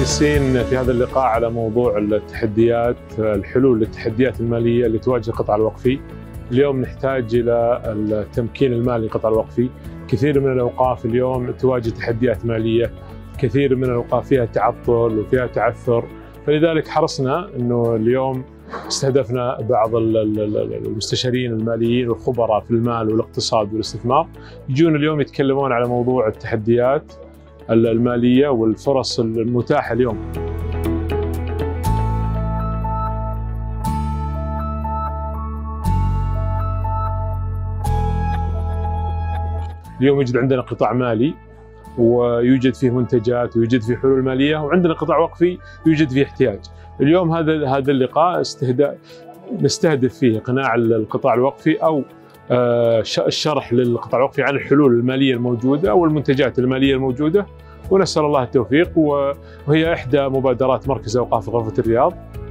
جالسين في هذا اللقاء على موضوع التحديات، الحلول للتحديات المالية اللي تواجه القطاع الوقفي. اليوم نحتاج إلى التمكين المالي للقطاع الوقفي. كثير من الأوقاف اليوم تواجه تحديات مالية، كثير من الأوقاف فيها تعطل وفيها تعثر، فلذلك حرصنا أنه اليوم استهدفنا بعض المستشارين الماليين والخبراء في المال والاقتصاد والاستثمار يجون اليوم يتكلمون على موضوع التحديات المالية والفرص المتاحة اليوم. اليوم يوجد عندنا قطاع مالي ويوجد فيه منتجات ويوجد فيه حلول مالية، وعندنا قطاع وقفي يوجد فيه احتياج. اليوم هذا اللقاء نستهدف فيه إقناع القطاع الوقفي أو الشرح للقطاع الوقفي عن الحلول المالية الموجودة أو المنتجات المالية الموجودة، ونسأل الله التوفيق. وهي إحدى مبادرات مركز أوقاف غرفة الرياض،